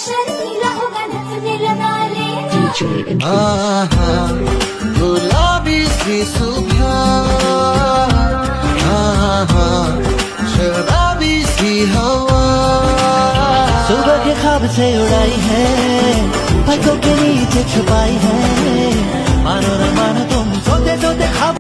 शर्मीला होगा नथने लगा लेना। गुलाबी सी सुबह, शराबी सी हवा, सुबह के ख्वाब से उड़ाई है, पलकों के नीचे छुपाई है। मानो न मानो तुम सोते सोते ख्वाब